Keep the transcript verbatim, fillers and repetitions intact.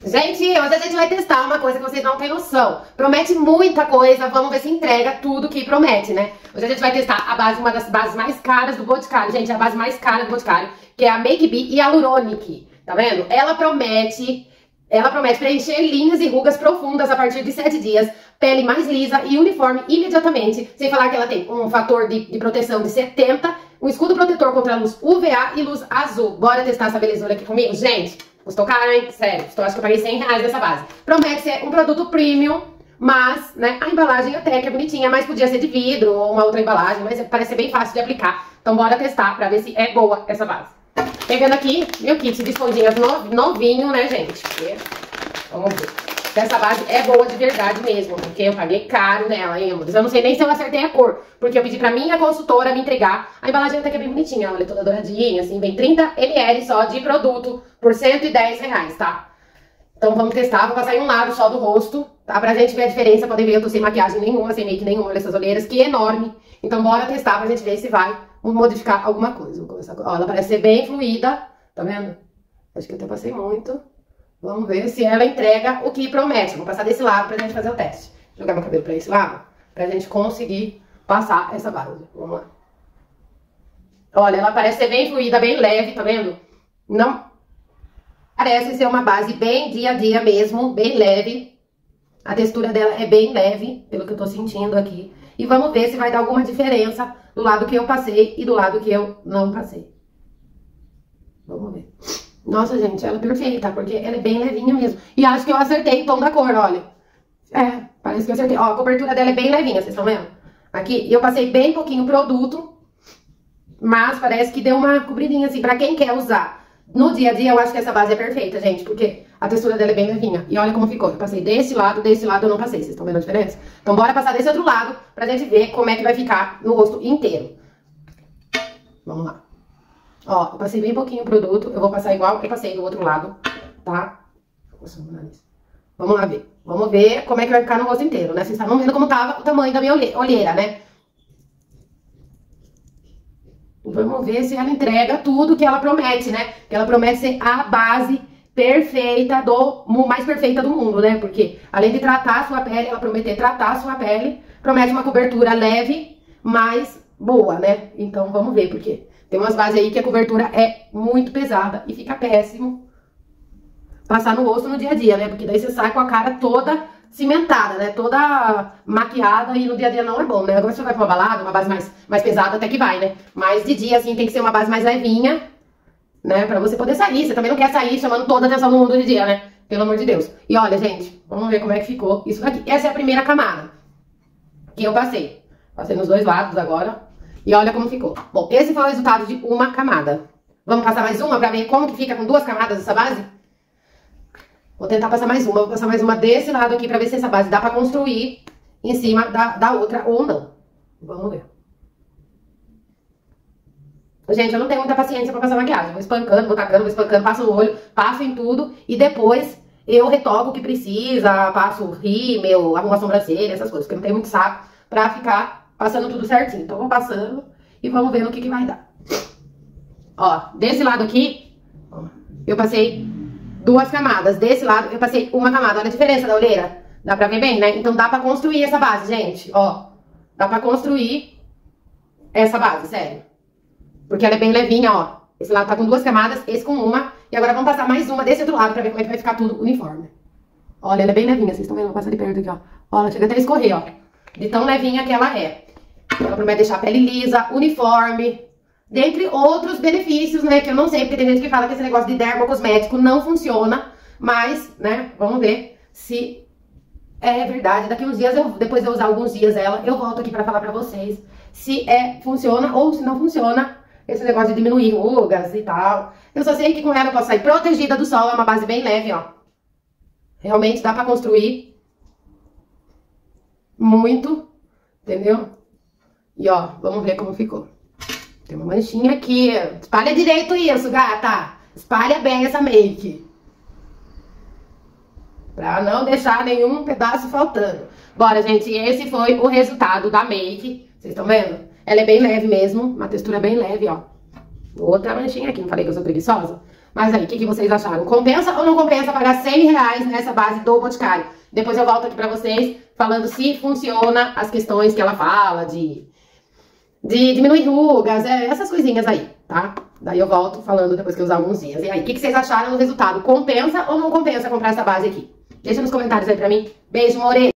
Gente, hoje a gente vai testar uma coisa que vocês não têm noção. Promete muita coisa, vamos ver se entrega tudo que promete, né? Hoje a gente vai testar a base, uma das bases mais caras do Boticário. Gente, é a base mais cara do Boticário, que é a Make Be Hyaluronic. Tá vendo? Ela promete... Ela promete preencher linhas e rugas profundas a partir de sete dias, pele mais lisa e uniforme imediatamente, sem falar que ela tem um fator de, de proteção de setenta, um escudo protetor contra a luz U V A e luz azul. Bora testar essa belezura aqui comigo? Gente, custou caro, hein? Sério, eu acho que eu paguei cem reais nessa base. Promete ser um produto premium, mas, né, a embalagem até que é bonitinha, mas podia ser de vidro ou uma outra embalagem, mas parece ser bem fácil de aplicar. Então bora testar pra ver se é boa essa base. Pegando aqui meu kit de esponjinhas novinho, né, gente? Vamos ver. Essa base é boa de verdade mesmo, porque eu paguei caro nela, hein, amores? Eu não sei nem se eu acertei a cor, porque eu pedi pra minha consultora me entregar. A embalagem até que é bem bonitinha, ela é toda douradinha, assim, vem trinta mililitros só de produto por cento e dez reais, tá? Então vamos testar, vou passar em um lado só do rosto, tá? Pra gente ver a diferença, poder ver, eu tô sem maquiagem nenhuma, sem make nenhuma, olha essas olheiras, que enorme. Então bora testar pra gente ver se vai modificar alguma coisa. Vou começar com... Ó, ela parece ser bem fluida, tá vendo? Acho que eu até passei muito. Vamos ver se ela entrega o que promete. Vou passar desse lado pra gente fazer o teste. Jogar meu cabelo pra esse lado, pra gente conseguir passar essa base. Vamos lá. Olha, ela parece ser bem fluida, bem leve, tá vendo? Não... Parece ser uma base bem dia a dia mesmo, bem leve. A textura dela é bem leve, pelo que eu tô sentindo aqui. E vamos ver se vai dar alguma diferença do lado que eu passei e do lado que eu não passei. Vamos ver. Nossa, gente, ela é perfeita, porque ela é bem levinha mesmo. E acho que eu acertei o tom da cor, olha. É, parece que eu acertei. Ó, a cobertura dela é bem levinha, vocês estão vendo? Aqui, eu passei bem pouquinho produto, mas parece que deu uma cobridinha assim, pra quem quer usar. No dia a dia, eu acho que essa base é perfeita, gente, porque a textura dela é bem levinha. E olha como ficou. Eu passei desse lado, desse lado eu não passei. Vocês estão vendo a diferença? Então, bora passar desse outro lado pra gente ver como é que vai ficar no rosto inteiro. Vamos lá. Ó, eu passei bem pouquinho o produto. Eu vou passar igual eu passei do outro lado, tá? Vamos lá ver. Vamos ver como é que vai ficar no rosto inteiro, né? Vocês estavam vendo como tava o tamanho da minha olheira, né? Vamos ver se ela entrega tudo que ela promete, né? Que ela promete ser a base perfeita, do mais perfeita do mundo, né? Porque além de tratar a sua pele, ela prometer tratar a sua pele, promete uma cobertura leve, mas boa, né? Então vamos ver, porque tem umas bases aí que a cobertura é muito pesada e fica péssimo passar no rosto no dia a dia, né? Porque daí você sai com a cara toda cimentada, né? Toda maquiada e no dia a dia não é bom, né? Agora você vai pra uma balada, uma base mais, mais pesada até que vai, né? Mas de dia, assim, tem que ser uma base mais levinha, né? Pra você poder sair. Você também não quer sair chamando toda a atenção do mundo de dia, né? Pelo amor de Deus. E olha, gente, vamos ver como é que ficou isso daqui. Essa é a primeira camada que eu passei. Passei nos dois lados agora. E olha como ficou. Bom, esse foi o resultado de uma camada. Vamos passar mais uma pra ver como que fica com duas camadas essa base? Vou tentar passar mais uma, vou passar mais uma desse lado aqui pra ver se essa base dá pra construir em cima da, da outra ou não. Vamos ver. Gente, eu não tenho muita paciência pra passar maquiagem. Vou espancando, vou tacando, vou espancando, passo no olho, passo em tudo e depois eu retoco o que precisa, passo rímel, arrumo a sobrancelha, essas coisas, porque eu não tenho muito saco pra ficar passando tudo certinho. Então vou passando e vamos ver no que que vai dar. Ó, desse lado aqui, eu passei duas camadas. Desse lado, eu passei uma camada. Olha a diferença da olheira. Dá pra ver bem, né? Então dá pra construir essa base, gente. Ó, dá pra construir essa base, sério. Porque ela é bem levinha, ó. Esse lado tá com duas camadas, esse com uma. E agora vamos passar mais uma desse outro lado pra ver como é que vai ficar tudo uniforme. Olha, ela é bem levinha. Vocês estão vendo? Vou passar de perto aqui, ó. Ó, ela chega até a escorrer, ó. De tão levinha que ela é. Ela promete deixar a pele lisa, uniforme. Dentre outros benefícios, né, que eu não sei, porque tem gente que fala que esse negócio de dermocosmético não funciona, mas, né, vamos ver se é verdade. Daqui uns dias, eu, depois de eu usar alguns dias ela, eu volto aqui pra falar pra vocês se é, funciona ou se não funciona esse negócio de diminuir rugas e tal. Eu só sei que com ela eu posso sair protegida do sol, é uma base bem leve, ó. Realmente dá pra construir muito, entendeu? E ó, vamos ver como ficou. Tem uma manchinha aqui. Espalha direito isso, gata. Espalha bem essa make. Pra não deixar nenhum pedaço faltando. Bora, gente. Esse foi o resultado da make. Vocês estão vendo? Ela é bem leve mesmo. Uma textura bem leve, ó. Outra manchinha aqui. Não falei que eu sou preguiçosa? Mas aí, o que, que vocês acharam? Compensa ou não compensa pagar cem reais nessa base do Boticário? Depois eu volto aqui pra vocês falando se funciona as questões que ela fala de, de diminuir rugas, é, essas coisinhas aí, tá? Daí eu volto falando depois que eu usar alguns dias. E aí, o que, que vocês acharam do resultado? Compensa ou não compensa comprar essa base aqui? Deixa nos comentários aí pra mim. Beijo, more!